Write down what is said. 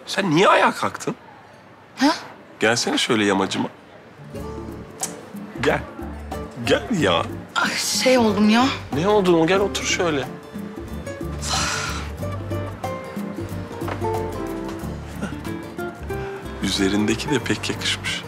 Sen niye ayağa kalktın? Ha? Gelsene şöyle yamacıma. Gel. Gel ya. Ay, şey oldum ya. Ne oldu? Gel otur şöyle. Üzerindeki de pek yakışmış.